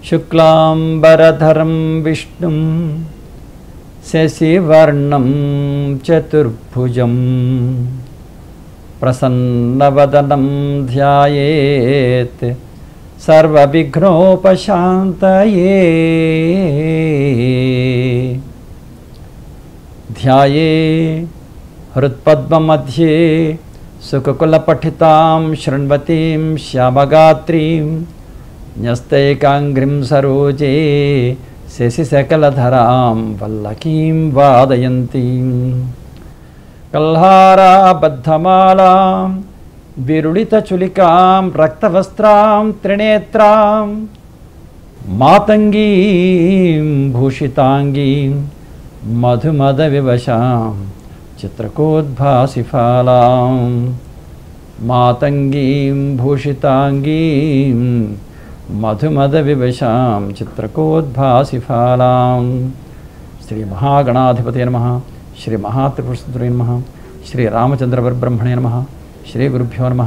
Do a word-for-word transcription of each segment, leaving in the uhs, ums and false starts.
శుక్లాంబరధరం విష్ణుం శశివర్ణం చతుర్భుజం ప్రసన్నవదనం ధ్యాయేత్ సర్వవిఘ్నోపశాంతయే. ధ్యాయే హృత్పద్మमध्ये సుకుకులపఠితాం శృణ్వతీం శ్యామగాత్రీం న్యస్తైకాంగ్రిం సరోజే శశిశకలధరాం వల్లకీం వాదయంతీం. కల్హారాబద్ధమాలాం విరుళితచులికాం రక్తవస్త్రాం త్రినేత్రాం మాతంగీం భూషితాంగీం మధుమదవివశాం చిత్రకోద్భాసిఫాలాం. మాతంగీం భూషితాంగీం మధుమదవివశాం చిత్రకోద్భాసిఫాలాం. శ్రీ మహాగణాధిపతయ నమః. శ్రీ మహాత్రిపురసుందరాయ నమః. శ్రీ రామచంద్రవరబ్రహ్మణే నమః. శ్రీ గురుభ్యో నమః.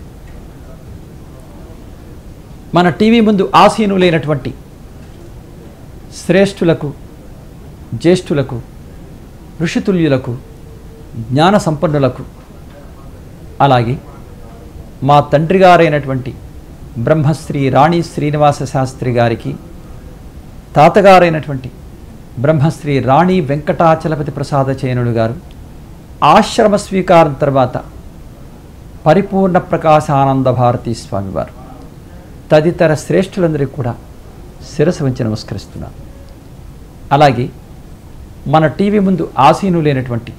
మన టీవీ ముందు ఆసీనులైనటువంటి శ్రేష్ఠులకు, జ్యేష్ఠులకు, ఋషితుల్యులకు, జ్ఞాన సంపన్నులకు, అలాగే మా తండ్రి గారైనటువంటి బ్రహ్మశ్రీ రాణి శ్రీనివాస శాస్త్రి గారికి, తాతగారైనటువంటి బ్రహ్మశ్రీ రాణి వెంకటాచలపతి ప్రసాద చయనుడు గారు ఆశ్రమ స్వీకారం తర్వాత పరిపూర్ణ ప్రకాశానంద భారతీ స్వామివారు తదితర శ్రేష్ఠులందరికీ కూడా శిరస్సు వంచి నమస్కరిస్తున్నాను. అలాగే మన టీవీ ముందు ఆసీనులైనటువంటి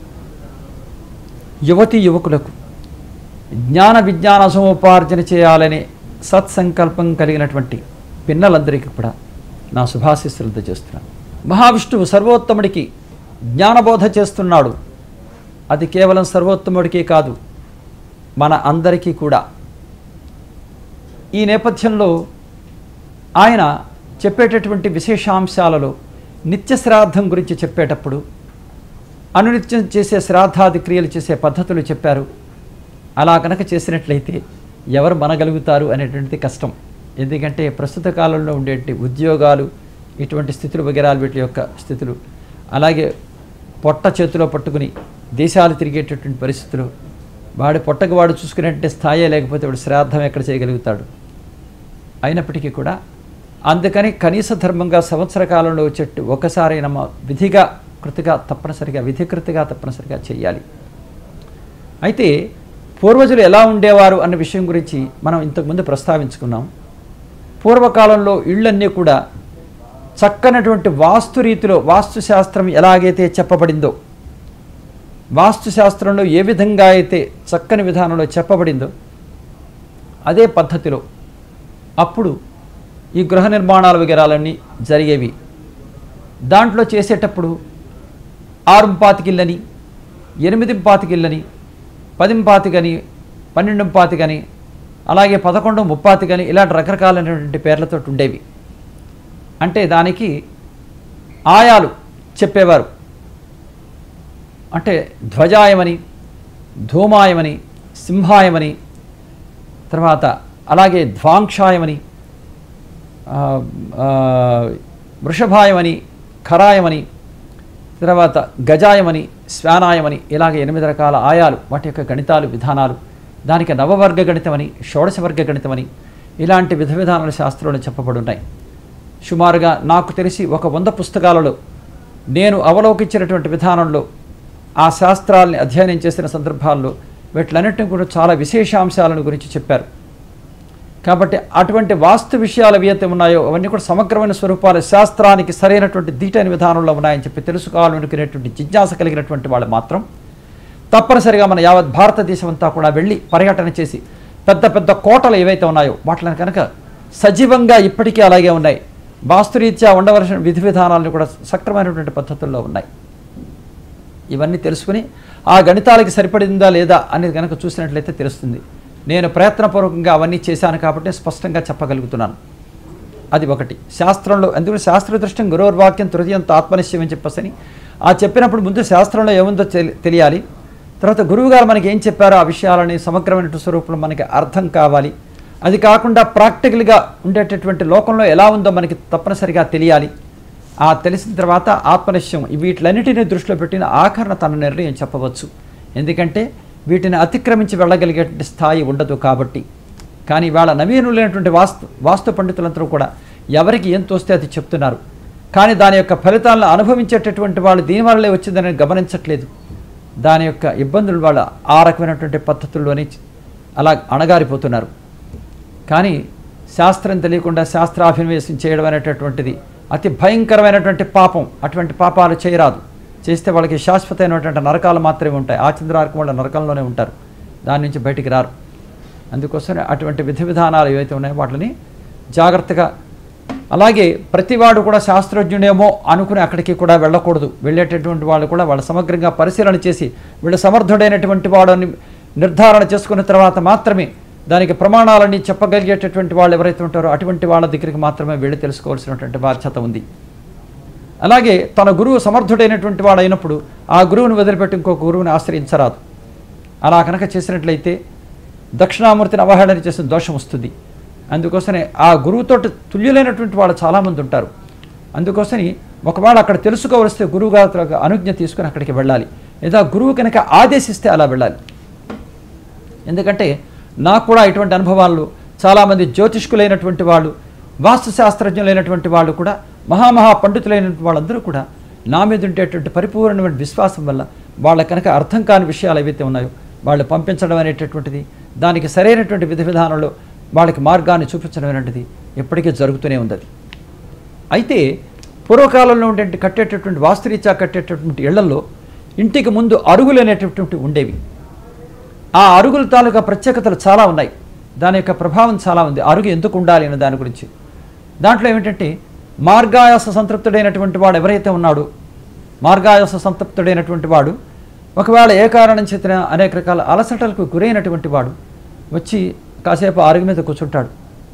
యువతీ యువకులకు జ్ఞాన విజ్ఞాన సముపార్జన చేయాలనే సత్సంకల్పం కలిగినటువంటి పిన్నలందరికీ కూడా నా శుభాశీస్సులతో చేస్తున్నాను. మహావిష్ణువు సర్వోత్తముడికి జ్ఞానబోధ చేస్తున్నాడు. అది కేవలం సర్వోత్తముడికే కాదు, మన అందరికీ కూడా. ఈ నేపథ్యంలో ఆయన చెప్పేటటువంటి విశేషాంశాలలో నిత్య శ్రాద్ధం గురించి చెప్పేటప్పుడు అనునిత్యం చేసే శ్రాద్ధాది క్రియలు చేసే పద్ధతులు చెప్పారు. అలా కనుక చేసినట్లయితే ఎవరు మనగలుగుతారు అనేటువంటిది కష్టం. ఎందుకంటే ప్రస్తుత కాలంలో ఉండేటి ఉద్యోగాలు, ఇటువంటి స్థితులు వగేరాలు, వీటి యొక్క స్థితులు, అలాగే పొట్ట చేతిలో పట్టుకుని దేశాలు తిరిగేటటువంటి పరిస్థితులు, వాడి పొట్టకు వాడు చూసుకునేటువంటి స్థాయే లేకపోతే వాడు శ్రాద్ధం ఎక్కడ చేయగలుగుతాడు. అయినప్పటికీ కూడా అందుకని కనీస ధర్మంగా సంవత్సర కాలంలో వచ్చేట్టు ఒకసారి నమ్మ విధిగా కృతిగా తప్పనిసరిగా విధికృతిగా తప్పనిసరిగా చేయాలి. అయితే పూర్వజులు ఎలా ఉండేవారు అన్న విషయం గురించి మనం ఇంతకుముందు ప్రస్తావించుకున్నాం. పూర్వకాలంలో ఇళ్ళన్నీ కూడా చక్కనటువంటి వాస్తు రీతిలో, వాస్తుశాస్త్రం ఎలాగైతే చెప్పబడిందో, వాస్తుశాస్త్రంలో ఏ విధంగా అయితే చక్కని విధానంలో చెప్పబడిందో అదే పద్ధతిలో అప్పుడు ఈ గృహ నిర్మాణాల వగేరాలన్నీ జరిగేవి. దాంట్లో చేసేటప్పుడు ఆరుంపాతికిళ్ళని, ఎనిమిదింపాతికిళ్ళని, పదింపాతికని, పన్నెండుంపాతికని, అలాగే పదకొండు ముప్పాతికని, ఇలాంటి రకరకాలైనటువంటి పేర్లతో ఉండేవి. అంటే దానికి ఆయాలు చెప్పేవారు. అంటే ధ్వజాయమని, ధూమాయమని, సింహాయమని, తర్వాత అలాగే ధ్వాంక్షాయమని, వృషభాయమని, ఖరాయమని, తర్వాత గజాయమని, శ్వానాయమని, ఇలాగ ఎనిమిది రకాల ఆయాలు, వాటి యొక్క గణితాలు, విధానాలు. దానికి నవవర్గ గణితమని, షోడశవర్గ గణితమని, ఇలాంటి విధ విధానాల శాస్త్రాలు చెప్పబడున్నాయి. సుమారుగా నాకు తెలిసి ఒక వంద పుస్తకాలలో నేను అవలోకించినటువంటి విధానంలో ఆ శాస్త్రాలని అధ్యయనం చేసిన సందర్భాల్లో వీటిలన్నింటినీ కూడా చాలా విశేషాంశాలను గురించి చెప్పారు. కాబట్టి అటువంటి వాస్తు విషయాలు ఏవైతే ఉన్నాయో అవన్నీ కూడా సమగ్రమైన స్వరూపాలు, శాస్త్రానికి సరైనటువంటి దీటైన విధానంలో ఉన్నాయని చెప్పి తెలుసుకోవాలనుకునేటువంటి జిజ్ఞాస కలిగినటువంటి వాళ్ళు మాత్రం తప్పనిసరిగా మన యావత్ భారతదేశం అంతా కూడా వెళ్ళి పర్యటన చేసి పెద్ద పెద్ద కోటలు ఏవైతే ఉన్నాయో వాటిని కనుక సజీవంగా ఇప్పటికీ అలాగే ఉన్నాయి. వాస్తురీత్యా ఉండవలసిన విధి విధానాలను కూడా సక్రమైనటువంటి పద్ధతుల్లో ఉన్నాయి. ఇవన్నీ తెలుసుకుని ఆ గణితాలకి సరిపడిందా లేదా అనేది కనుక చూసినట్లయితే తెలుస్తుంది. నేను ప్రయత్నపూర్వకంగా అవన్నీ చేశాను కాబట్టి స్పష్టంగా చెప్పగలుగుతున్నాను. అది ఒకటి శాస్త్రంలో. ఎందుకంటే శాస్త్రదృష్టం గురోర్వాక్యం తృతీయంత ఆత్మనిశ్చయం అని చెప్పేసి ఆ చెప్పినప్పుడు ముందు శాస్త్రంలో ఏముందో తెలియాలి. తర్వాత గురువుగారు మనకి ఏం చెప్పారో ఆ విషయాలని సమగ్రమైన స్వరూపంలో మనకి అర్థం కావాలి. అది కాకుండా ప్రాక్టికల్గా ఉండేటటువంటి లోకంలో ఎలా ఉందో మనకి తప్పనిసరిగా తెలియాలి. ఆ తెలిసిన తర్వాత ఆత్మనిశ్చయం వీటిలన్నిటినీ దృష్టిలో పెట్టిన ఆఖరణ తన నిర్ణయం చెప్పవచ్చు. ఎందుకంటే వీటిని అతిక్రమించి వెళ్ళగలిగే స్థాయి ఉండదు కాబట్టి. కానీ వాళ్ళ నవీనులైనటువంటి వాస్తు వాస్తు పండితులందరూ కూడా ఎవరికి ఏం తోస్తే అది చెప్తున్నారు. కానీ దాని యొక్క ఫలితాలను అనుభవించేటటువంటి వాళ్ళు దీనివల్లే వచ్చిందని గమనించట్లేదు. దాని యొక్క ఇబ్బందులు వాళ్ళ ఆ రకమైనటువంటి పద్ధతుల్లోనే అలా అణగారిపోతున్నారు. కానీ శాస్త్రం తెలియకుండా శాస్త్రాభినివేశం చేయడం అనేటటువంటిది అతి భయంకరమైనటువంటి పాపం. అటువంటి పాపాలు చేయరాదు. చేస్తే వాళ్ళకి శాశ్వతమైనటువంటి నరకాలు మాత్రమే ఉంటాయి. ఆ చంద్రార్కం వాళ్ళ నరకంలోనే ఉంటారు, దాని నుంచి బయటికి రారు. అందుకోసమే అటువంటి విధి విధానాలు ఏవైతే ఉన్నాయో వాటిని జాగ్రత్తగా, అలాగే ప్రతివాడు కూడా శాస్త్రజ్ఞుడేమో అనుకుని అక్కడికి కూడా వెళ్ళకూడదు. వెళ్ళేటటువంటి వాళ్ళు కూడా వాళ్ళ సమగ్రంగా పరిశీలన చేసి వీళ్ళు సమర్థుడైనటువంటి వాడని నిర్ధారణ చేసుకున్న తర్వాత మాత్రమే దానికి ప్రమాణాలని చెప్పగలిగేటటువంటి వాళ్ళు ఎవరైతే ఉంటారో అటువంటి వాళ్ళ దగ్గరికి మాత్రమే వెళ్ళి తెలుసుకోవాల్సినటువంటి బాధ్యత ఉంది. అలాగే తన గురువు సమర్థుడైనటువంటి వాడు అయినప్పుడు ఆ గురువుని వదిలిపెట్టి ఇంకొక గురువుని ఆశ్రయించరాదు. అలా కనుక చేసినట్లయితే దక్షిణామూర్తిని అవహేళన చేసిన దోషం వస్తుంది. అందుకోసమే ఆ గురువుతో తుల్యులైనటువంటి వాళ్ళు చాలామంది ఉంటారు. అందుకోసమే ఒకవేళ అక్కడ తెలుసుకోవలిస్తే గురువు గారి అనుజ్ఞ తీసుకుని అక్కడికి వెళ్ళాలి, లేదా గురువు కనుక ఆదేశిస్తే అలా వెళ్ళాలి. ఎందుకంటే నాకు కూడా ఇటువంటి అనుభవాలు చాలామంది జ్యోతిష్కులైనటువంటి వాళ్ళు, వాస్తుశాస్త్రజ్ఞులైనటువంటి వాళ్ళు కూడా, మహామహా పండితులైనటువంటి వాళ్ళందరూ కూడా నా మీద ఉండేటువంటి పరిపూర్ణమైన విశ్వాసం వల్ల వాళ్ళ కనుక అర్థం కాని విషయాలు ఏవైతే ఉన్నాయో వాళ్ళు పంపించడం అనేటటువంటిది, దానికి సరైనటువంటి విధి విధానంలో వాళ్ళకి మార్గాన్ని చూపించడం అనేటువంటిది ఎప్పటికీ జరుగుతూనే ఉంది. అయితే పూర్వకాలంలో ఉండే కట్టేటటువంటి వాస్తురీత్యా కట్టేటటువంటి ఇళ్లలో ఇంటికి ముందు అరుగులు అనేటటువంటి ఉండేవి. ఆ అరుగుల తాలూకా ప్రత్యేకతలు చాలా ఉన్నాయి, దాని యొక్క ప్రభావం చాలా ఉంది. అరుగు ఎందుకు ఉండాలి అనే దాని గురించి దాంట్లో ఏమిటంటే, మార్గాయాస సంతృప్తుడైనటువంటి వాడు ఎవరైతే ఉన్నాడో, మార్గాయాస సంతృప్తుడైనటువంటి వాడు ఒకవేళ ఏ కారణం చేతిన అనేక రకాల అలసటలకు గురైనటువంటి వాడు వచ్చి కాసేపు అరుగు మీద కూర్చుంటాడు.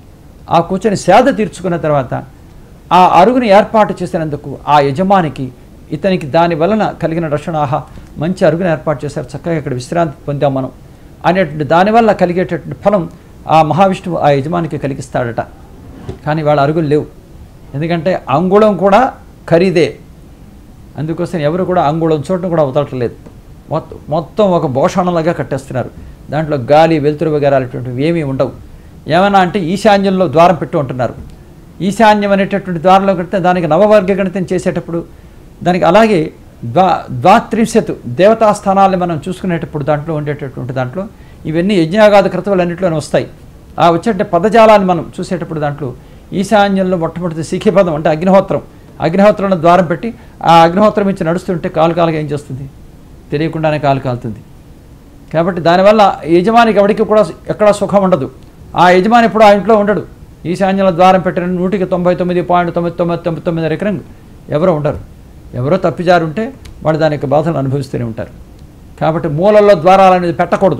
ఆ కూర్చొని సేద తీర్చుకున్న తర్వాత ఆ అరుగుని ఏర్పాటు చేసినందుకు ఆ యజమానికి ఇతనికి దాని వలన కలిగిన రక్షణ, ఆహా మంచి అరుగుని ఏర్పాటు చేశారు, చక్కగా ఇక్కడ విశ్రాంతి పొందాం మనం అనేటువంటి దానివల్ల కలిగేటటువంటి ఫలం ఆ మహావిష్ణువు ఆ యజమానికి కలిగిస్తాడట. కానీ వాళ్ళ అరుగులు లేవు. ఎందుకంటే అంగుళం కూడా ఖరీదే. అందుకోసం ఎవరు కూడా అంగుళం చోటును కూడా వదలట్లేదు. మొత్తం మొత్తం ఒక భూషణలాగా కట్టేస్తున్నారు. దాంట్లో గాలి వెలుతురు వగేరాలటువంటివి ఏమీ ఉండవు. ఏమన్నా అంటే ఈశాన్యంలో ద్వారం పెట్టు ఉంటున్నారు. ఈశాన్యం అనేటటువంటి ద్వారంలో కడితే దానికి నవవర్గ గణితం చేసేటప్పుడు దానికి అలాగే ద్వా ద్వాత్రింశత్ దేవతా స్థానాలను మనం చూసుకునేటప్పుడు దాంట్లో ఉండేటటువంటి దాంట్లో ఇవన్నీ యజ్ఞాగాద క్రతువులన్నింటిలోనే వస్తాయి. ఆ వచ్చే పదజాలాన్ని మనం చూసేటప్పుడు దాంట్లో ఈశాన్యంలో మొట్టమొదటి శిఖిపదం అంటే అగ్నిహోత్రం, అగ్నిహోత్రంలో ద్వారం పెట్టి ఆ అగ్నిహోత్రం ఇచ్చి నడుస్తుంటే కాలు కాలుగా ఏం చేస్తుంది, తెలియకుండానే కాలు కాలుతుంది. కాబట్టి దానివల్ల యజమానికి ఎవరికి కూడా ఎక్కడా సుఖం ఉండదు. ఆ యజమాని ఎప్పుడు ఆ ఇంట్లో ఉండడు. ఈశాన్యంలో ద్వారం పెట్టిన నూటికి తొంభై తొమ్మిది పాయింట్ తొమ్మిది తొమ్మిది తొమ్మిది తొమ్మిది ఎకరం ఎవరో ఉండరు. ఎవరో తప్పిజారు ఉంటే వాళ్ళు దాని యొక్క బాధలు అనుభవిస్తూనే ఉంటారు. కాబట్టి మూలల్లో ద్వారాలు అనేది పెట్టకూడదు.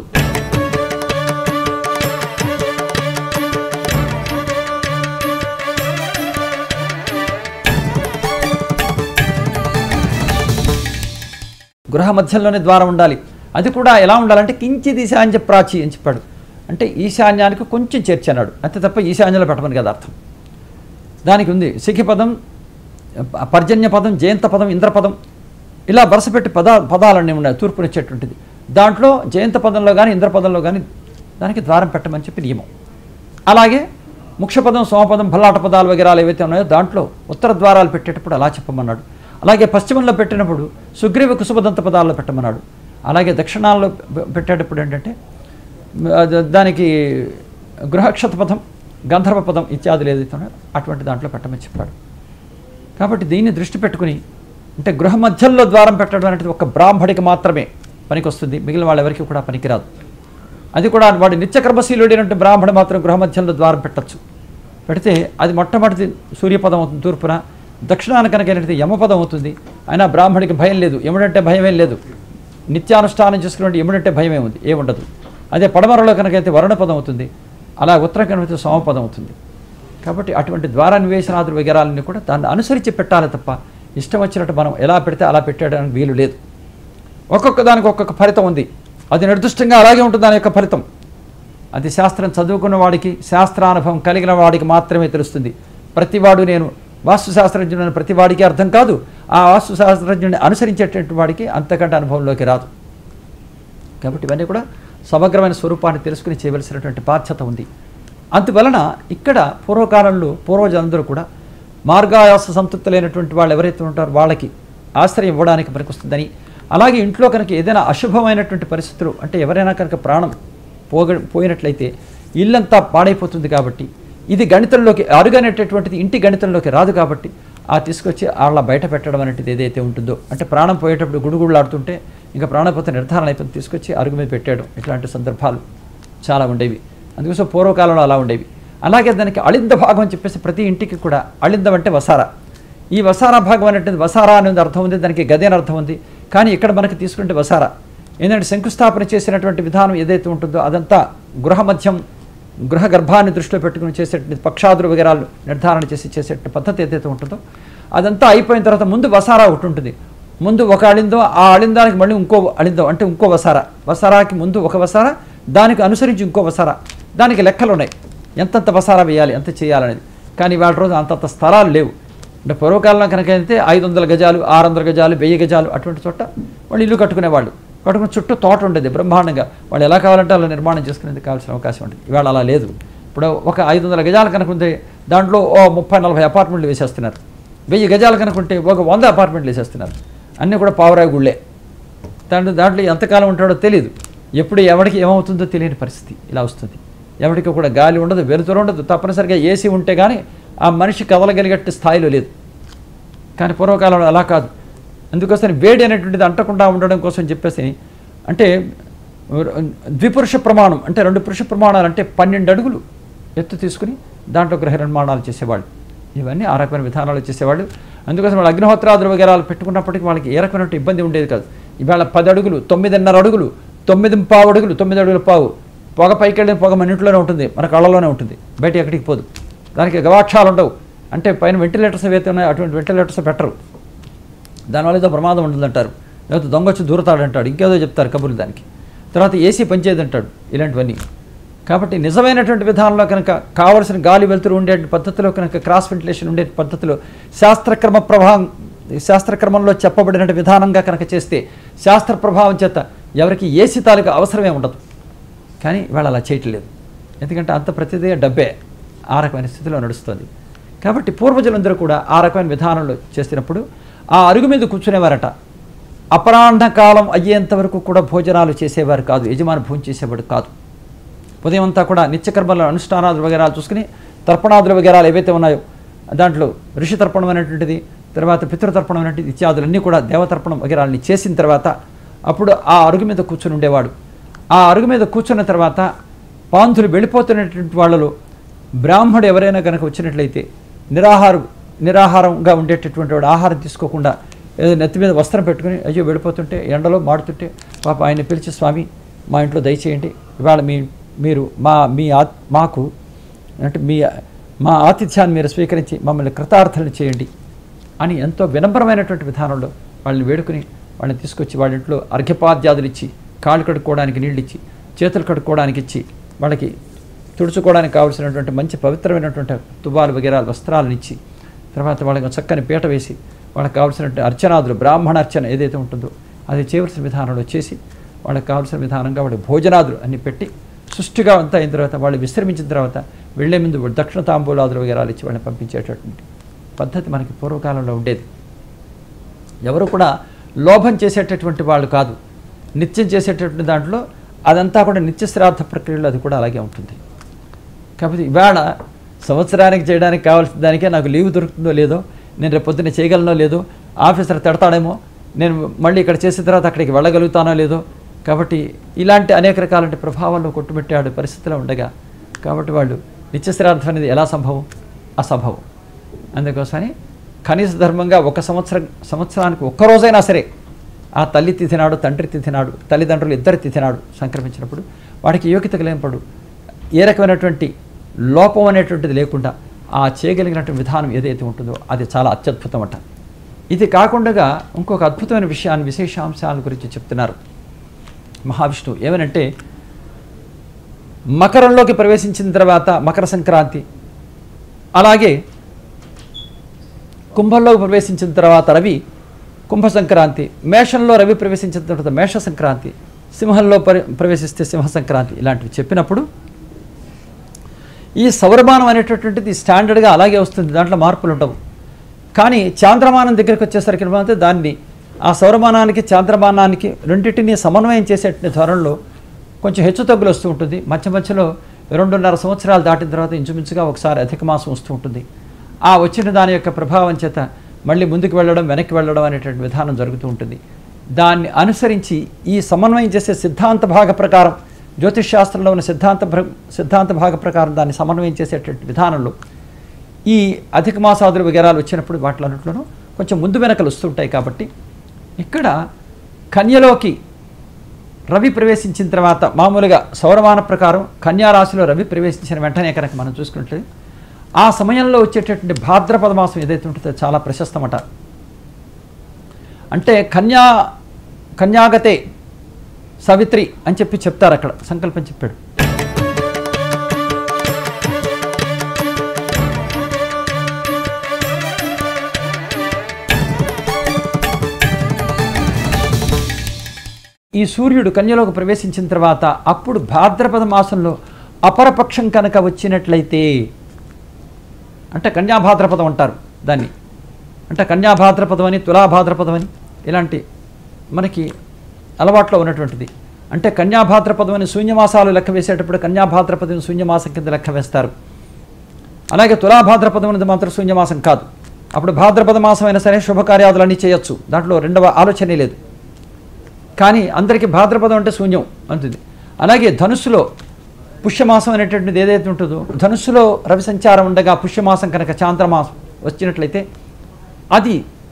గృహ మధ్యంలోనే ద్వారం ఉండాలి. అది కూడా ఎలా ఉండాలంటే కించిత్ ఈశాన్య ప్రాచి అని చెప్పాడు. అంటే ఈశాన్యానికి కొంచెం చేర్చన్నాడు అంతే తప్ప ఈశాన్యంలో పెట్టమని కదా అర్థం. దానికి ఉంది శిఖిపదం, పర్జన్య పదం, జయంత పదం, ఇంద్రపదం, ఇలా వరుసపెట్టి పదా పదాలన్నీ ఉన్నాయి తూర్పునిచ్చేటువంటిది. దాంట్లో జయంత పదంలో కానీ ఇంద్రపదంలో కానీ దానికి ద్వారం పెట్టమని చెప్పి నియమం. అలాగే ముఖ్యపదం, సోమపదం, భల్లాట పదాలు వగేరాలు ఏవైతే ఉన్నాయో దాంట్లో ఉత్తర ద్వారాలు పెట్టేటప్పుడు అలా చెప్పమన్నాడు. అలాగే పశ్చిమంలో పెట్టినప్పుడు సుగ్రీవ కుసుమదంత పదాల్లో పెట్టమన్నాడు. అలాగే దక్షిణాల్లో పెట్టేటప్పుడు ఏంటంటే దానికి గృహక్షత పదం, గంధర్వ పదం ఇత్యాదులు ఏదైతే ఉన్నాయో అటువంటి దాంట్లో పెట్టమని చెప్పాడు. కాబట్టి దీన్ని దృష్టి పెట్టుకుని అంటే గృహ మధ్యంలో ద్వారం పెట్టడం అనేది ఒక బ్రాహ్మడికి మాత్రమే పనికి వస్తుంది, మిగిలిన వాళ్ళు ఎవరికి కూడా పనికిరాదు. అది కూడా వాడి నిత్యకర్మశీలుడైనటువంటి బ్రాహ్మడు మాత్రం గృహ మధ్యంలో ద్వారం పెట్టచ్చు. పెడితే అది మొట్టమొదటి సూర్యపదం అవుతుంది తూర్పున, దక్షిణాన కనుక ఏంటంటే యమపదం అవుతుంది. అయినా బ్రాహ్మడికి భయం లేదు, యముడంటే భయమేం లేదు. నిత్యానుష్ఠానం చేసుకున్నట్టు యముడంటే భయమే ఉంది, ఏముండదు. అదే పడమరలో కనుకైతే వరుణపదం అవుతుంది, అలా ఉత్తరం కనుకైతే సోమపదం అవుతుంది. కాబట్టి అటువంటి ద్వార నివేశనాదులు వగేరాలన్నీ కూడా దాన్ని అనుసరించి పెట్టాలి తప్ప ఇష్టం వచ్చినట్టు మనం ఎలా పెడితే అలా పెట్టడానికి వీలు లేదు. ఒక్కొక్క దానికి ఒక్కొక్క ఫలితం ఉంది, అది నిర్దిష్టంగా అలాగే ఉంటుంది దాని యొక్క ఫలితం. అది శాస్త్రం చదువుకున్న వాడికి, శాస్త్రానుభవం కలిగిన వాడికి మాత్రమే తెలుస్తుంది. ప్రతివాడు నేను వాస్తుశాస్త్రజ్ఞుని ప్రతివాడికి అర్థం కాదు. ఆ వాస్తుశాస్త్రజ్ఞుని అనుసరించేటువంటి వాడికి అంతకంటే అనుభవంలోకి రాదు. కాబట్టి ఇవన్నీ కూడా సమగ్రమైన స్వరూపాన్ని తెలుసుకుని చేయవలసినటువంటి బాధ్యత ఉంది. అందువలన ఇక్కడ పూర్వకాలంలో పూర్వజలందరూ కూడా మార్గాయాస సంతృప్తులైనటువంటి వాళ్ళు ఎవరైతే ఉంటారో వాళ్ళకి ఆశ్రయం ఇవ్వడానికి పనికొస్తుందని, అలాగే ఇంట్లో కనుక ఏదైనా అశుభమైనటువంటి పరిస్థితులు అంటే ఎవరైనా కనుక ప్రాణం పోగ పోయినట్లయితే ఇల్లంతా పాడైపోతుంది. కాబట్టి ఇది గణితంలోకి అరుగనేటటువంటిది ఇంటి గణితంలోకి రాదు. కాబట్టి ఆ తీసుకొచ్చి అలా బయట పెట్టడం అనేటిది ఏదైతే ఉంటుందో, అంటే ప్రాణం పోయేటప్పుడు గుడుగుడులాడుతుంటే ఇంకా ప్రాణపోతే నిర్ధారణ అయిపోతుంది, తీసుకొచ్చి అరుగు మీద పెట్టాడు. ఇట్లాంటి సందర్భాలు చాలా ఉండేవి. అందుకోసం పూర్వకాలంలో అలా ఉండేవి. అలాగే దానికి అళింద భాగం అని చెప్పేసి ప్రతి ఇంటికి కూడా అళిందం అంటే వసారా. ఈ వసారా భాగం అనేటువంటి వసారా అనేది అర్థం ఉంది, దానికి గది అని అర్థం ఉంది. కానీ ఇక్కడ మనకి తీసుకుంటే వసారా ఏంటంటే శంకుస్థాపన చేసినటువంటి విధానం ఏదైతే ఉంటుందో అదంతా గృహ మధ్యం గృహ గర్భాన్ని దృష్టిలో పెట్టుకుని చేసేటువంటి పక్షాదులు వగరాలు నిర్ధారణ చేసి చేసేటువంటి పద్ధతి ఏదైతే ఉంటుందో అదంతా అయిపోయిన తర్వాత ముందు వసారా ఒకటి ఉంటుంది. ముందు ఒక అళిందం, ఆ అళిందానికి మళ్ళీ ఇంకో అళిందం అంటే ఇంకో వసారా, వసారాకి ముందు ఒక వసారా, దానికి అనుసరించి ఇంకో వసారా. దానికి లెక్కలు ఉన్నాయి, ఎంతంత వసారా వేయాలి, ఎంత చేయాలనేది. కానీ వాళ్ళ రోజు అంతంత స్థలాలు లేవు. అంటే పూర్వకాలంలో కనుక అయితే ఐదు వందల గజాలు, ఆరు వందల గజాలు, వెయ్యి గజాలు అటువంటి చోట వాళ్ళు ఇల్లు కట్టుకునేవాళ్ళు. కట్టుకుని చుట్టూ తోట ఉండేది బ్రహ్మాండంగా. వాళ్ళు ఎలా కావాలంటే అలా నిర్మాణం చేసుకునేది కావాల్సిన అవకాశం ఉంటుంది. ఇవాళ అలా లేదు. ఇప్పుడు ఒక ఐదు వందల గజాలు కనుక ఉంటే దాంట్లో ఓ ముప్పై నలభై అపార్ట్మెంట్లు వేసేస్తున్నారు. వెయ్యి గజాలు కనుకుంటే ఒక వంద అపార్ట్మెంట్లు వేసేస్తున్నారు. అన్నీ కూడా పావురాయి గుళ్ళే. దాంట్లో దాంట్లో ఎంతకాలం ఉంటాడో తెలియదు. ఎప్పుడు ఎవరికి ఏమవుతుందో తెలియని పరిస్థితి ఇలా వస్తుంది. ఎవరికి కూడా గాలి ఉండదు, వెలుతురు ఉండదు. తప్పనిసరిగా ఏసీ ఉంటే కానీ ఆ మనిషి కదలగలిగట్టు స్థాయిలో లేదు. కానీ పూర్వకాలంలో అలా కాదు. అందుకోసం వేడి అనేటువంటిది అంటకుండా ఉండడం కోసం చెప్పేసి అంటే ద్విపురుష ప్రమాణం అంటే రెండు పురుష ప్రమాణాలు అంటే పన్నెండు అడుగులు ఎత్తు తీసుకుని దాంట్లో గృహ నిర్మాణాలు చేసేవాళ్ళు. ఇవన్నీ ఆ రకమైన విధానాలు చేసేవాళ్ళు. అందుకోసం వాళ్ళు అగ్నిహోత్రాదులు వగేరాలు పెట్టుకున్నప్పటికీ వాళ్ళకి ఏ రకమైన ఇబ్బంది ఉండేది కాదు. ఇవాళ పది అడుగులు, తొమ్మిదిన్నర అడుగులు, తొమ్మిది పావు అడుగులు, తొమ్మిది అడుగుల పావు పొగ పైకి వెళ్ళిన పొగ మన ఇంట్లోనే ఉంటుంది, మన కళ్ళలోనే ఉంటుంది, బయట ఎక్కడికి పోదు. దానికి గవాక్షాలు ఉండవు. అంటే పైన వెంటిలేటర్స్ ఏవైతే ఉన్నాయో అటువంటి వెంటిలేటర్స్ పెట్టరు. దానివల్ల ఏదో ప్రమాదం ఉంటుందంటారు, లేకపోతే దొంగ వచ్చి దూరతాడంటాడు, ఇంకేదో చెప్తారు కబుర్లు దానికి. తర్వాత ఏసీ పనిచేయదు అంటాడు, ఇలాంటివన్నీ. కాబట్టి నిజమైనటువంటి విధానంలో కనుక కావలసిన గాలి వెలుతురు ఉండే పద్ధతిలో కనుక క్రాస్ వెంటిలేషన్ ఉండే పద్ధతిలో శాస్త్రక్రమ ప్రభావం శాస్త్రక్రమంలో చెప్పబడిన విధానంగా కనుక చేస్తే శాస్త్ర ప్రభావం చేత ఎవరికి ఏసీ తాలూకా అవసరమే ఉండదు. కానీ వాళ్ళు అలా చేయట్లేదు. ఎందుకంటే అంత ప్రతిదీ డబ్బే ఆ రకమైన స్థితిలో నడుస్తుంది. కాబట్టి పూర్వజులందరూ కూడా ఆ రకమైన విధానంలో చేసినప్పుడు ఆ అరుగు మీద కూర్చునేవారట. అపరాహ్న కాలం అయ్యేంత వరకు కూడా భోజనాలు చేసేవారు కాదు, యజమాని భోజనం చేసేవాడు కాదు. ఉదయం అంతా కూడా నిత్యకర్మల అనుష్ఠానాదులు వగేరాలు చూసుకుని తర్పణాదుల వగేరాలు ఏవైతే ఉన్నాయో దాంట్లో ఋషి తర్పణం అనేటువంటిది, తర్వాత పితృతర్పణం అనేటువంటిది ఇత్యాదులన్నీ కూడా దేవతర్పణం వగేరాలని చేసిన తర్వాత అప్పుడు ఆ అరుగు మీద కూర్చుని ఉండేవాడు. ఆ అరుగు మీద కూర్చున్న తర్వాత పాంధులు వెళ్ళిపోతున్నటువంటి వాళ్ళలో బ్రాహ్మడు ఎవరైనా కనుక వచ్చినట్లయితే నిరాహారం నిరాహారంగా ఉండేటటువంటి వాడు ఆహారం తీసుకోకుండా ఏదో నెత్తి మీద వస్త్రం పెట్టుకుని అయ్యో వెళ్ళిపోతుంటే ఎండలో మాడుతుంటే పాప ఆయన పిలిచి స్వామి మా ఇంట్లో దయచేయండి, ఇవాళ మీ మీరు మా మీ ఆ మాకు అంటే మీ మా ఆతిథ్యాన్ని మీరు స్వీకరించి మమ్మల్ని కృతార్థులను చేయండి అని ఎంతో వినమ్రమైనటువంటి విధానంలో వాళ్ళని వేడుకుని వాళ్ళని తీసుకొచ్చి వాళ్ళ ఇంట్లో అర్ఘ్యపాద్యాదులు ఇచ్చి కాళ్ళు కడుక్కోవడానికి నీళ్ళు ఇచ్చి చేతులు కడుక్కోవడానికి ఇచ్చి వాళ్ళకి తుడుచుకోవడానికి కావాల్సినటువంటి మంచి పవిత్రమైనటువంటి తువ్వాలు వగేరాలు వస్త్రాలను ఇచ్చి తర్వాత వాళ్ళకి చక్కని పీట వేసి వాళ్ళకి కావాల్సినటువంటి అర్చనాదులు బ్రాహ్మణ అర్చన ఏదైతే ఉంటుందో అది చేయవలసిన విధానంలో చేసి వాళ్ళకి కావాల్సిన విధానంగా వాళ్ళకి భోజనాదులు అన్ని పెట్టి సుష్టిగా అంతా అయిన తర్వాత వాళ్ళు విశ్రమించిన తర్వాత వెళ్లే ముందు దక్షిణ తాంబూలాదులు వగేరాలు ఇచ్చి వాళ్ళని పంపించేటటువంటి పద్ధతి మనకి పూర్వకాలంలో ఉండేది. ఎవరు కూడా లోభం చేసేటటువంటి వాళ్ళు కాదు, నిత్యం చేసేటటువంటి దాంట్లో అదంతా కూడా నిత్య శ్రాద్ధ ప్రక్రియలో అది కూడా అలాగే ఉంటుంది. కాబట్టి ఇవాళ సంవత్సరానికి చేయడానికి కావాల్సిన దానికే నాకు లీవ్ దొరుకుతుందో లేదో, నేను రేపు పొద్దున్న చేయగలనో లేదో, ఆఫీసర్ తిడతాడేమో, నేను మళ్ళీ ఇక్కడ చేసిన తర్వాత అక్కడికి వెళ్ళగలుగుతానో లేదో. కాబట్టి ఇలాంటి అనేక రకాలంటి ప్రభావాల్లో కొట్టుబెట్టాడు పరిస్థితిలో ఉండగా కాబట్టి వాళ్ళు నిత్యశ్రాద్ధం అనేది ఎలా సంభవం? అసంభవం. అందుకోసమని కనీస ధర్మంగా ఒక సంవత్సరం సంవత్సరానికి ఒక్కరోజైనా సరే ఆ తల్లి తిథినాడు, తండ్రి తిథినాడు, తల్లిదండ్రులు ఇద్దరు తిథినాడు సంక్రమించినప్పుడు వాడికి యోగ్యత కలిగినప్పుడు ఏ రకమైనటువంటి లోపం అనేటువంటిది లేకుండా ఆ చేయగలిగినటువంటి విధానం ఏదైతే ఉంటుందో అది చాలా అత్యద్భుతం అంట. ఇది కాకుండా ఇంకొక అద్భుతమైన విషయాన్ని విశేషాంశాల గురించి చెప్తున్నారు మహావిష్ణువు. ఏమనంటే మకరంలోకి ప్రవేశించిన తర్వాత మకర సంక్రాంతి, అలాగే కుంభంలోకి ప్రవేశించిన తర్వాత రవి కుంభ సంక్రాంతి, మేషంలో రవి ప్రవేశించిన తర్వాత మేష సంక్రాంతి, సింహంలో పరి ప్రవేశిస్తే సింహ సంక్రాంతి, ఇలాంటివి చెప్పినప్పుడు ఈ సౌరమానం అనేటటువంటిది స్టాండర్డ్గా అలాగే వస్తుంది, దాంట్లో మార్పులు ఉండవు. కానీ చాంద్రమానం దగ్గరికి వచ్చేసరికి మాత్రం దాన్ని ఆ సౌరమానానికి చాంద్రమానానికి రెండింటినీ సమన్వయం చేసే ధోరణిలో కొంచెం హెచ్చు తగ్గులు వస్తూ ఉంటుంది. మధ్య మధ్యలో రెండున్నర సంవత్సరాలు దాటిన తర్వాత ఇంచుమించుగా ఒకసారి అధిక మాసం వస్తూ ఉంటుంది. ఆ వచ్చిన దాని యొక్క ప్రభావం చేత మళ్ళీ ముందుకు వెళ్ళడం వెనక్కి వెళ్ళడం అనేటువంటి విధానం జరుగుతూ ఉంటుంది. దాన్ని అనుసరించి ఈ సమన్వయం చేసే సిద్ధాంత భాగ ప్రకారం, జ్యోతిష్ శాస్త్రంలో ఉన్న సిద్ధాంత సిద్ధాంత భాగ ప్రకారం దాన్ని సమన్వయం చేసేటువంటి విధానంలో ఈ అధిక మాసాదులు విగరాలు వచ్చినప్పుడు వాటిలన్నింటిలోనూ కొంచెం ముందు వెనకలు వస్తుంటాయి. కాబట్టి ఇక్కడ కన్యలోకి రవి ప్రవేశించిన తర్వాత మామూలుగా సౌరమాన ప్రకారం కన్యారాశిలో రవి ప్రవేశించిన వెంటనే కనుక మనం చూసుకుంటే ఆ సమయంలో వచ్చేటటువంటి భాద్రపద మాసం ఏదైతే ఉంటుందో చాలా ప్రశస్తమట. అంటే కన్యా కన్యాగతే సవిత్రి అని చెప్పి చెప్తారు, అక్కడ సంకల్పం చెప్పాడు. ఈ సూర్యుడు కన్యలోకి ప్రవేశించిన తర్వాత అప్పుడు భాద్రపద మాసంలో అపరపక్షం కనుక వచ్చినట్లయితే, అంటే కన్యాభాద్రపదం అంటారు దాన్ని, అంటే కన్యాభాద్రపదం అని తులాభాద్రపదం అని ఇలాంటి మనకి అలవాట్లో ఉన్నటువంటిది. అంటే కన్యాభాద్రపదం అని శూన్యమాసాలు లెక్క వేసేటప్పుడు కన్యాభాద్రపదం శూన్యమాసం కింద లెక్క వేస్తారు. అలాగే తులాభాద్రపదం అనేది మాత్రం శూన్యమాసం కాదు. అప్పుడు భాద్రపద మాసం అయినా సరే శుభకార్యాదులన్నీ చేయొచ్చు, దాంట్లో రెండవ ఆలోచనే లేదు. కానీ అందరికీ భాద్రపదం అంటే శూన్యం అంటుంది. అలాగే ధనుస్సులో పుష్యమాసం అనేటువంటిది ఏదైతే ఉంటుందో, ధనుస్సులో రవి సంచారం ఉండగా పుష్యమాసం కనుక చాంద్రమాసం వచ్చినట్లయితే అది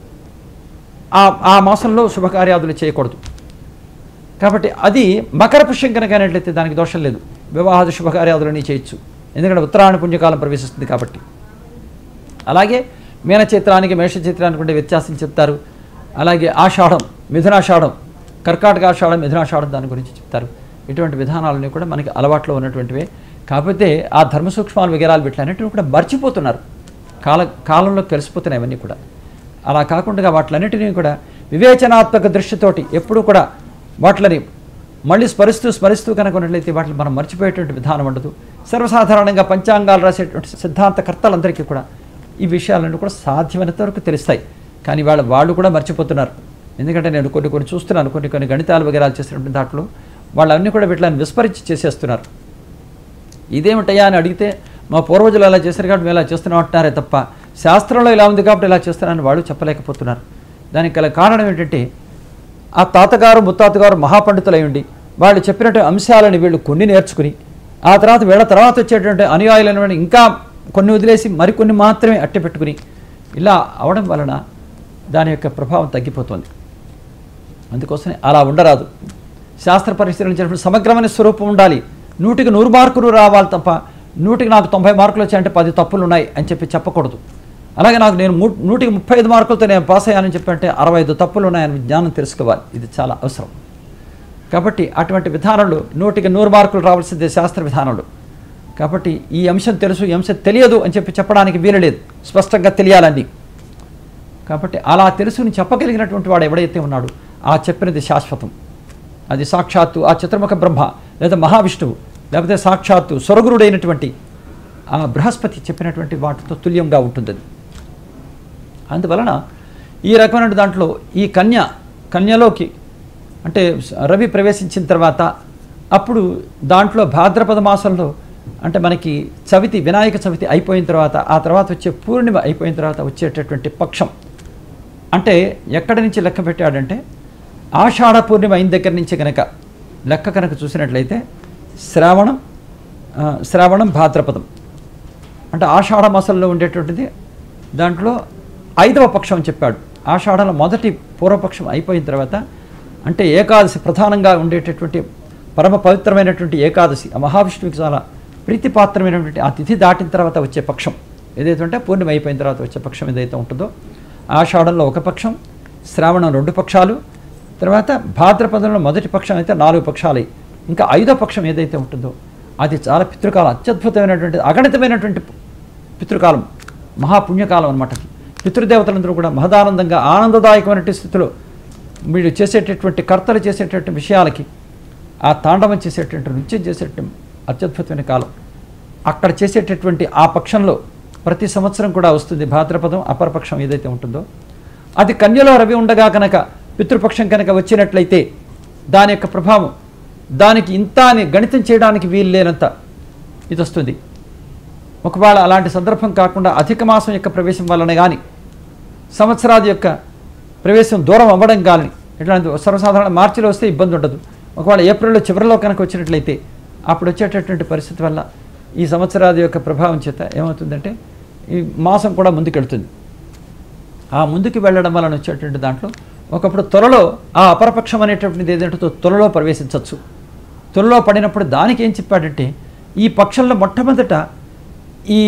ఆ ఆ మాసంలో శుభకార్యాదులు చేయకూడదు. కాబట్టి అది మకర పుష్యం కనుక అయినట్లయితే దానికి దోషం లేదు, వివాహాది శుభకార్యాదులని చేయొచ్చు, ఎందుకంటే ఉత్తరాయణ పుణ్యకాలం ప్రవేశిస్తుంది కాబట్టి. అలాగే మీనచైత్రానికి మేషచైత్రానికి ఉండే వ్యత్యాసం చెప్తారు. అలాగే ఆషాఢం, మిథునాషాఢం, కర్కాటకాషాఢం, మిథునాషాఢం దాని గురించి చెప్తారు. ఇటువంటి విధానాలన్నీ కూడా మనకి అలవాట్లో ఉన్నటువంటివే. కాకపోతే ఆ ధర్మ సూక్ష్మాలు విగరాలు వీటిలన్నింటినీ కూడా మర్చిపోతున్నారు, కాల కాలంలో కలిసిపోతున్నాయి అవన్నీ కూడా. అలా కాకుండా వాటిలన్నిటినీ కూడా వివేచనాత్మక దృష్టితోటి ఎప్పుడూ కూడా వాటిని మళ్ళీ స్మరిస్తూ స్మరిస్తూ కనుక ఉన్నట్లయితే వాటిని మనం మర్చిపోయేటువంటి విధానం ఉండదు. సర్వసాధారణంగా పంచాంగాలు రాసేటువంటి సిద్ధాంతకర్తలందరికీ కూడా ఈ విషయాలన్నీ కూడా సాధ్యమైనంత వరకు తెలుస్తాయి. కానీ వాళ్ళ వాళ్ళు కూడా మర్చిపోతున్నారు. ఎందుకంటే నేను కొన్ని కొన్ని చూస్తున్నాను, కొన్ని కొన్ని గణితాలు వగేరాలు చేసినటువంటి దాంట్లో వాళ్ళన్నీ కూడా వీటిని విస్మరించి చేసేస్తున్నారు. ఇదేమిటయ్యా అని అడిగితే మా పూర్వజులు అలా చేశారు కాబట్టి మేము ఇలా చేస్తున్నాం అంటున్నారే తప్ప శాస్త్రంలో ఇలా ఉంది కాబట్టి ఇలా చేస్తున్నారని వాళ్ళు చెప్పలేకపోతున్నారు. దానికి గల కారణం ఏంటంటే ఆ తాతగారు ముత్తాతగారు మహాపండితులై ఉండి వాళ్ళు చెప్పినటువంటి అంశాలను వీళ్ళు కొన్ని నేర్చుకుని ఆ తర్వాత వీళ్ళ తర్వాత వచ్చేటువంటి అనుయాయులైన ఇంకా కొన్ని వదిలేసి మరికొన్ని మాత్రమే అట్టి పెట్టుకుని ఇలా అవడం వలన దాని యొక్క ప్రభావం తగ్గిపోతుంది. అందుకోసమే అలా ఉండరాదు. శాస్త్ర పరిశీలన చేసినప్పుడు సమగ్రమైన స్వరూపం ఉండాలి. నూటికి నూరు మార్కులు రావాలి తప్ప నూటికి నాకు తొంభై మార్కులు వచ్చాయంటే పది తప్పులు ఉన్నాయి అని చెప్పి చెప్పకూడదు. అలాగే నాకు నేను నూటికి ముప్పై ఐదు మార్కులతో నేను పాస్ అయ్యానని చెప్పంటే అరవై ఐదు తప్పులు ఉన్నాయని జ్ఞానం తెలుసుకోవాలి. ఇది చాలా అవసరం. కాబట్టి అటువంటి విధానంలో నూటికి నూరు మార్కులు రావాల్సిందే శాస్త్ర విధానంలో. కాబట్టి ఈ అంశం తెలుసు, ఈ అంశం తెలియదు అని చెప్పి చెప్పడానికి వీలు లేదు, స్పష్టంగా తెలియాలని. కాబట్టి అలా తెలుసుని చెప్పగలిగినటువంటి వాడు ఎవడైతే ఉన్నాడో ఆ చెప్పినది శాశ్వతం. అది సాక్షాత్తు ఆ చతుర్ముఖ బ్రహ్మ లేదా మహావిష్ణువు లేకపోతే సాక్షాత్తు స్వరగురుడైనటువంటి ఆ బృహస్పతి చెప్పినటువంటి వాటితో తుల్యంగా ఉంటుంది. అందువలన ఈ రకమైన దాంట్లో ఈ కన్య కన్యలోకి అంటే రవి ప్రవేశించిన తర్వాత అప్పుడు దాంట్లో భాద్రపద మాసంలో అంటే మనకి చవితి వినాయక చవితి అయిపోయిన తర్వాత ఆ తర్వాత వచ్చే పూర్ణిమ అయిపోయిన తర్వాత వచ్చేటటువంటి పక్షం అంటే ఎక్కడి నుంచి లెక్క పెట్టాడంటే ఆషాఢ పూర్ణిమ అయిన దగ్గర నుంచి కనుక లెక్క కనుక చూసినట్లయితే శ్రావణం శ్రావణం భాద్రపదం అంటే ఆషాఢ మాసంలో ఉండేటువంటిది దాంట్లో ఐదవ పక్షం చెప్పాడు. ఆషాఢంలో మొదటి పూర్వపక్షం అయిపోయిన తర్వాత అంటే ఏకాదశి ప్రధానంగా ఉండేటటువంటి పరమ పవిత్రమైనటువంటి ఏకాదశి ఆ మహావిష్ణువుకి చాలా ప్రీతిపాత్రమైనటువంటి ఆ తిథి దాటిన తర్వాత వచ్చే పక్షం ఏదైతే ఉంటే పూర్ణిమ అయిపోయిన తర్వాత వచ్చే పక్షం ఏదైతే ఉంటుందో ఆషాఢంలో ఒక పక్షం, శ్రావణం రెండు పక్షాలు, తర్వాత భాద్రపదంలో మొదటి పక్షం అయితే నాలుగు పక్షాలు, ఇంకా ఐదో పక్షం ఏదైతే ఉంటుందో అది చాలా పితృకాలం, అత్యద్భుతమైనటువంటి అగణితమైనటువంటి పితృకాలం, మహాపుణ్యకాలం అనమాట. పితృదేవతలందరూ కూడా మహదానందంగా ఆనందదాయకమైనటువంటి స్థితిలో మీరు చేసేటటువంటి కర్తలు చేసేటటువంటి విషయాలకి ఆ తాండవం చేసేటటువంటి నృత్యం చేసేటటువంటి అత్యద్భుతమైన కాలం. అక్కడ చేసేటటువంటి ఆ పక్షంలో ప్రతి సంవత్సరం కూడా వస్తుంది భాద్రపదం అపరపక్షం ఏదైతే ఉంటుందో అది కన్యలో రవి ఉండగా కనుక పితృపక్షం కనుక వచ్చినట్లయితే దాని యొక్క ప్రభావం దానికి ఇంత అని గణితం చేయడానికి వీలు లేనంత ఇది వస్తుంది. ఒకవేళ అలాంటి సందర్భం కాకుండా అధిక మాసం యొక్క ప్రవేశం వలన కానీ సంవత్సరాది యొక్క ప్రవేశం దూరం అవ్వడం కానీ ఇట్లాంటి సర్వసాధారణ మార్చిలో వస్తే ఇబ్బంది ఉండదు. ఒకవేళ ఏప్రిల్లో చివరిలో కనుక వచ్చినట్లయితే అప్పుడు వచ్చేటటువంటి పరిస్థితి వల్ల ఈ సంవత్సరాది యొక్క ప్రభావం చేత ఏమవుతుందంటే ఈ మాసం కూడా ముందుకెళ్తుంది. ఆ ముందుకు వెళ్ళడం వలన వచ్చేటువంటి దాంట్లో ఒకప్పుడు త్వరలో ఆ అపరపక్షం అనేటటువంటిది ఏదంటే త్వరలో ప్రవేశించవచ్చు. త్వరలో పడినప్పుడు దానికి ఏం చెప్పాడంటే ఈ పక్షంలో మొట్టమొదట ఈ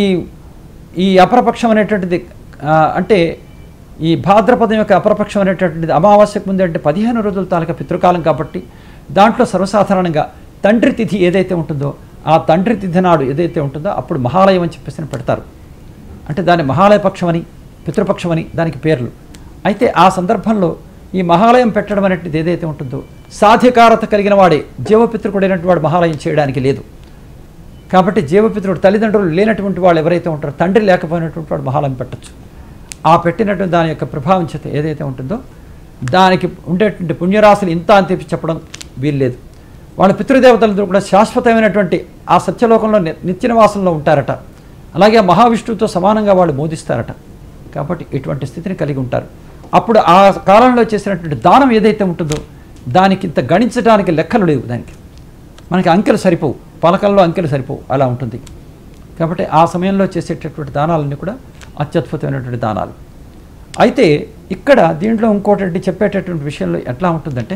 ఈ అపరపక్షం అనేటువంటిది అంటే ఈ భాద్రపదం యొక్క అపరపక్షం అనేటటువంటిది అమావాస్యకు ముందు అంటే పదిహేను రోజుల తాలూకా పితృకాలం కాబట్టి దాంట్లో సర్వసాధారణంగా తండ్రి తిథి ఏదైతే ఉంటుందో ఆ తండ్రి తిథి నాడు ఏదైతే ఉంటుందో అప్పుడు మహాలయం అని చెప్పేసి పెడతారు. అంటే దాని మహాలయ పక్షం అని పితృపక్షం అని దానికి పేర్లు. అయితే ఆ సందర్భంలో ఈ మహాలయం పెట్టడం అనేటిది ఏదైతే ఉంటుందో సాధికారత కలిగిన వాడే జీవపితృకుడైనటువంటి వాడు మహాలయం చేయడానికి లేదు. కాబట్టి జీవపితృడు తల్లిదండ్రులు లేనటువంటి వాళ్ళు ఎవరైతే ఉంటారో తండ్రి లేకపోయినటువంటి వాడు మహాలయం పెట్టచ్చు. ఆ పెట్టినటువంటి దాని యొక్క ప్రభావం చేత ఏదైతే ఉంటుందో దానికి ఉండేటువంటి పుణ్యరాశులు ఇంత అని చెప్పి చెప్పడం వీల్లేదు. వాళ్ళ పితృదేవతలందరూ కూడా శాశ్వతమైనటువంటి ఆ సత్యలోకంలో నిత్యనివాసంలో ఉంటారట. అలాగే మహావిష్ణువుతో సమానంగా వాళ్ళు మోదిస్తారట. కాబట్టి ఇటువంటి స్థితిని కలిగి ఉంటారు. అప్పుడు ఆ కాలంలో చేసినటువంటి దానం ఏదైతే ఉంటుందో దానికి ఇంత గణించడానికి లెక్కలు లేవు. దానికి మనకి అంకెలు సరిపోవు, పలకల్లో అంకెలు సరిపోవు, అలా ఉంటుంది. కాబట్టి ఆ సమయంలో చేసేటటువంటి దానాలన్నీ కూడా అత్యద్భుతమైనటువంటి దానాలు. అయితే ఇక్కడ దీంట్లో ఇంకోటి చెప్పేటటువంటి విషయంలో ఎట్లా ఉంటుందంటే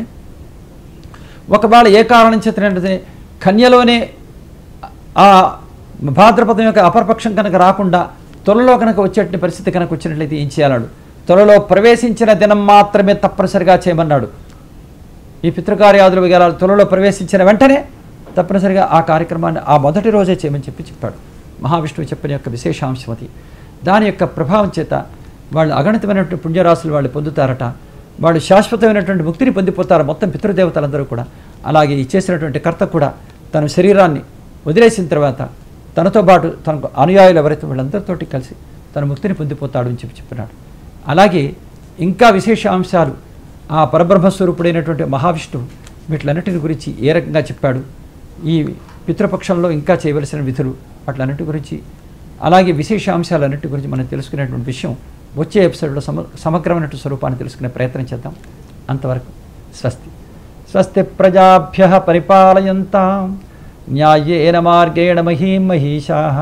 ఒకవేళ ఏ కారణం చేతనంటే కన్యలోనే ఆ భాద్రపదం యొక్క అపరపక్షం కనుక రాకుండా త్వరలో కనుక వచ్చేటువంటి పరిస్థితి కనుక వచ్చినట్లయితే ఏం చేయాలన్నాడు. త్వరలో ప్రవేశించిన దినం మాత్రమే తప్పనిసరిగా చేయమన్నాడు. ఈ పితృకార్యాదులు విగారాలు త్వరలో ప్రవేశించిన వెంటనే తప్పనిసరిగా ఆ కార్యక్రమాన్ని ఆ మొదటి రోజే చేయమని చెప్పి చెప్పాడు. మహావిష్ణువు చెప్పిన యొక్క విశేషాంశం అది. దాని యొక్క ప్రభావం చేత వాళ్ళు అగణితమైనటువంటి పుణ్యరాశులు వాళ్ళు పొందుతారట. వాళ్ళు శాశ్వతమైనటువంటి ముక్తిని పొందిపోతారు మొత్తం పితృదేవతలందరూ కూడా. అలాగే ఈ చేసినటువంటి కర్త కూడా తన శరీరాన్ని వదిలేసిన తర్వాత తనతో పాటు తనకు అనుయాయులు ఎవరైతే వీళ్ళందరితోటి కలిసి తన ముక్తిని పొందిపోతాడు అని చెప్పి చెప్పినాడు. అలాగే ఇంకా విశేషాంశాలు ఆ పరబ్రహ్మస్వరూపుడైనటువంటి మహావిష్ణువు వీటిలన్నిటిని గురించి ఏ రకంగా చెప్పాడు, ఈ పితృపక్షంలో ఇంకా చేయవలసిన విధులు వాటిలన్నిటి గురించి అలాగే విశేషాంశాలన్నిటి గురించి మనం తెలుసుకునేటువంటి విషయం వచ్చే ఎపిసోడ్లో సమ సమగ్రమైనటువంటి స్వరూపాన్ని తెలుసుకునే ప్రయత్నం చేద్దాం. అంతవరకు స్వస్తి. స్వస్తి ప్రజాభ్య పరిపాలయంతాం న్యాయేన మార్గేణ మహీం మహీషాః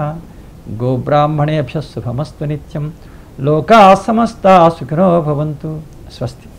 గోబ్రాహ్మణేభ్యః శుభమస్తు నిత్యం. లోకాః సమస్తాః సుఖినో భవంతు. స్వస్తి.